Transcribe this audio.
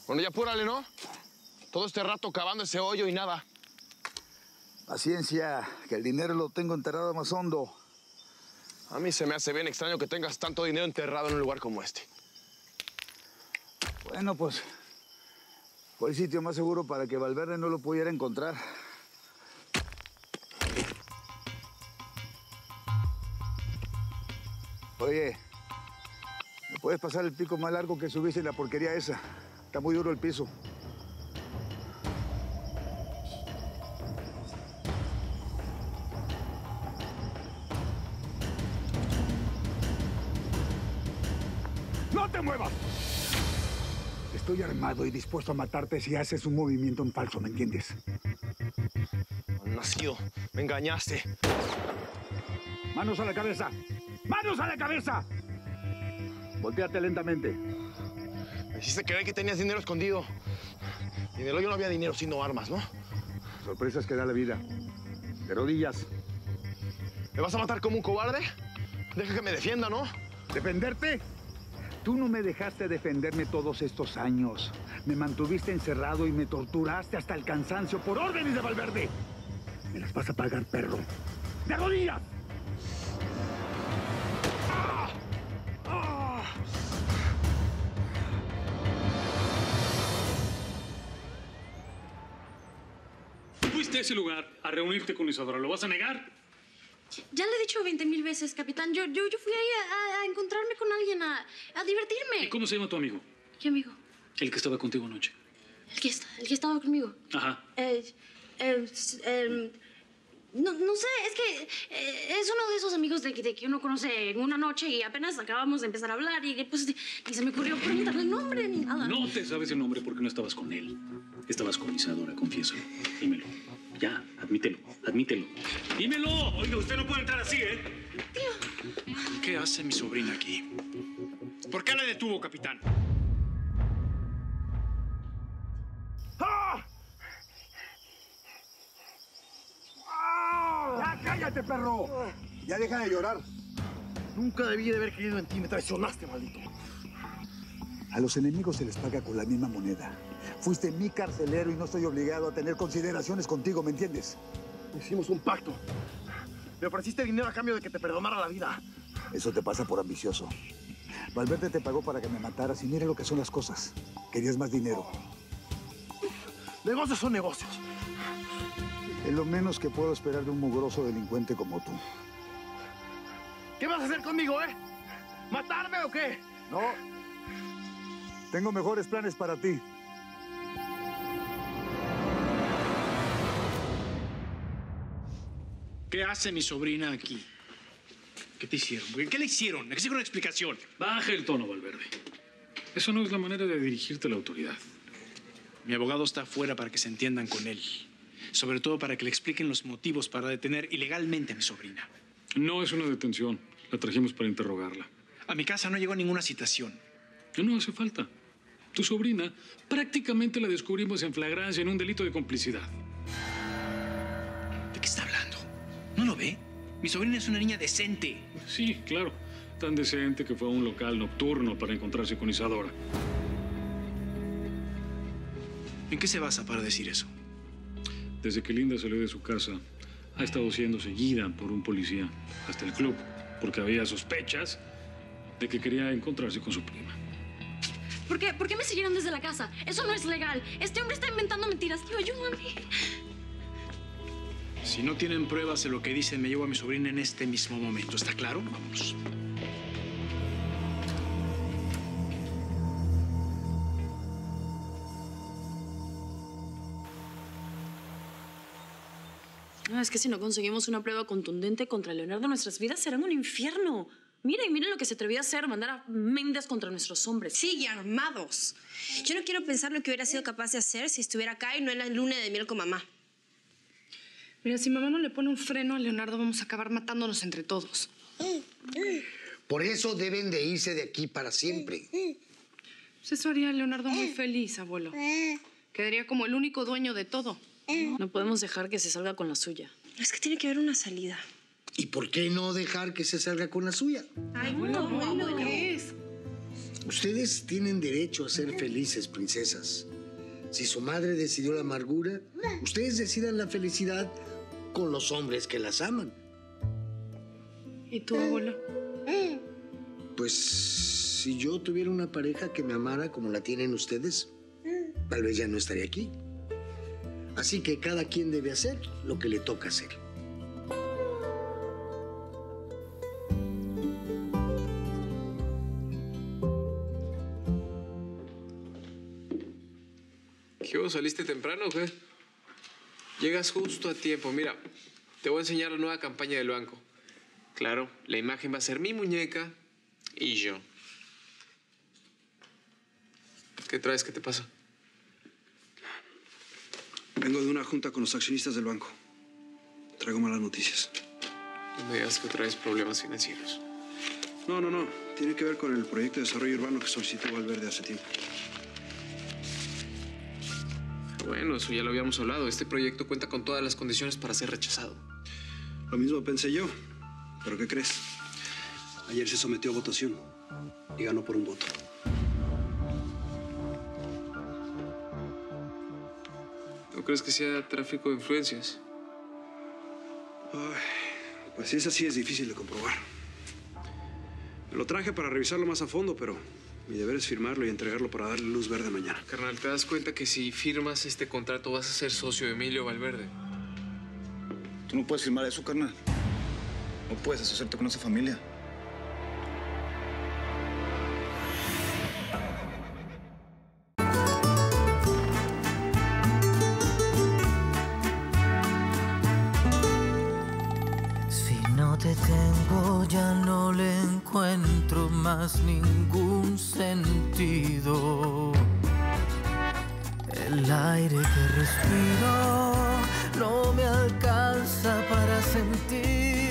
Bueno, ya apúrale, ¿no? Todo este rato cavando ese hoyo y nada. Paciencia, que el dinero lo tengo enterrado más hondo. A mí se me hace bien extraño que tengas tanto dinero enterrado en un lugar como este. Bueno, pues fue el sitio más seguro para que Valverde no lo pudiera encontrar. Oye, ¿me puedes pasar el pico más largo que subiste en la porquería esa? Está muy duro el piso. ¡No te muevas! Estoy armado y dispuesto a matarte si haces un movimiento en falso, ¿me entiendes? Nacido, me engañaste. ¡Manos a la cabeza! ¡Manos a la cabeza! Voltéate lentamente. Me hiciste creer que tenías dinero escondido. Y en el hoyo no había dinero, sino armas, ¿no? Sorpresas que da la vida. De rodillas. ¿Me vas a matar como un cobarde? Deja que me defienda, ¿no? ¿Defenderte? Tú no me dejaste defenderme todos estos años. Me mantuviste encerrado y me torturaste hasta el cansancio por órdenes de Valverde. Me las vas a pagar, perro. ¡De rodillas! Fuiste a ese lugar a reunirte con Isadora. ¿Lo vas a negar? Ya le he dicho 20,000 veces, capitán. Yo fui ahí a encontrarme con alguien, a divertirme. ¿Y cómo se llama tu amigo? ¿Qué amigo? El que estaba contigo anoche. El que estaba conmigo. Ajá. No sé, es que es uno de esos amigos de que uno conoce en una noche y apenas acabamos de empezar a hablar y pues ni se me ocurrió preguntarle el nombre ni nada. No te sabes el nombre porque no estabas con él. Estabas con Isadora, confiésalo. Dímelo. Ya, admítelo, admítelo. ¡Dímelo! Oiga, usted no puede entrar así, ¿eh? Tío. ¿Qué hace mi sobrina aquí? ¿Por qué la detuvo, capitán? ¡Ah! ¡Ya cállate, perro! Ya deja de llorar. Nunca debí de haber creído en ti. Me traicionaste, maldito. A los enemigos se les paga con la misma moneda. Fuiste mi carcelero y no estoy obligado a tener consideraciones contigo, ¿me entiendes? Hicimos un pacto. Me ofreciste dinero a cambio de que te perdonara la vida. Eso te pasa por ambicioso. Valverde te pagó para que me mataras y mira lo que son las cosas. Querías más dinero. Negocios son negocios. Es lo menos que puedo esperar de un mugroso delincuente como tú. ¿Qué vas a hacer conmigo, eh? ¿Matarme o qué? No. Tengo mejores planes para ti. ¿Qué hace mi sobrina aquí? ¿Qué te hicieron? ¿Qué le hicieron? Exijo una explicación. Baja el tono, Valverde. Eso no es la manera de dirigirte a la autoridad. Mi abogado está afuera para que se entiendan con él. Sobre todo para que le expliquen los motivos para detener ilegalmente a mi sobrina. No es una detención. La trajimos para interrogarla. A mi casa no llegó ninguna citación. No hace falta. Tu sobrina prácticamente la descubrimos en flagrancia en un delito de complicidad. ¿De qué está hablando? ¿No lo ve? Mi sobrina es una niña decente. Sí, claro. Tan decente que fue a un local nocturno para encontrarse con Isadora. ¿En qué se basa para decir eso? Desde que Linda salió de su casa, ha estado siendo seguida por un policía hasta el club, porque había sospechas de que quería encontrarse con su prima. ¿Por qué me siguieron desde la casa? Eso no es legal. Este hombre está inventando mentiras. Tío, ayúdame. Si no tienen pruebas de lo que dicen, me llevo a mi sobrina en este mismo momento. ¿Está claro? Vámonos. No, es que si no conseguimos una prueba contundente contra Leonardo, nuestras vidas serán un infierno. Miren lo que se atrevió a hacer, mandar a Méndez contra nuestros hombres. Sí, y armados. Yo no quiero pensar lo que hubiera sido capaz de hacer si estuviera acá y no en la luna de miel con mamá. Mira, si mamá no le pone un freno a Leonardo, vamos a acabar matándonos entre todos. Por eso deben de irse de aquí para siempre. Pues eso haría a Leonardo muy feliz, abuelo. Quedaría como el único dueño de todo. No podemos dejar que se salga con la suya. Es que tiene que haber una salida. ¿Y por qué no dejar que se salga con la suya? Ay, Bueno, ¿qué es? Ustedes tienen derecho a ser felices, princesas. Si su madre decidió la amargura, ustedes decidan la felicidad con los hombres que las aman. ¿Y tú, abuelo? Pues si yo tuviera una pareja que me amara como la tienen ustedes, tal vez ya no estaría aquí. Así que cada quien debe hacer lo que le toca hacer. ¿Qué hubo? ¿Saliste temprano o qué? Llegas justo a tiempo. Mira, te voy a enseñar la nueva campaña del banco. Claro, la imagen va a ser mi muñeca y yo. ¿Qué traes? ¿Qué te pasa? Vengo de una junta con los accionistas del banco. Traigo malas noticias. No me digas que traes problemas financieros. No. Tiene que ver con el proyecto de desarrollo urbano que solicitó Valverde hace tiempo. Bueno, eso ya lo habíamos hablado. Este proyecto cuenta con todas las condiciones para ser rechazado. Lo mismo pensé yo. ¿Pero qué crees? Ayer se sometió a votación y ganó por un voto. ¿No crees que sea tráfico de influencias? Ay, pues es así, es difícil de comprobar. Me lo traje para revisarlo más a fondo, pero mi deber es firmarlo y entregarlo para darle luz verde mañana. Carnal, ¿te das cuenta que si firmas este contrato vas a ser socio de Emilio Valverde? Tú no puedes firmar eso, carnal. No puedes asociarte con esa familia. Si no te tengo, ya no le encuentro más ningún sentido. El aire que respiro no me alcanza para sentir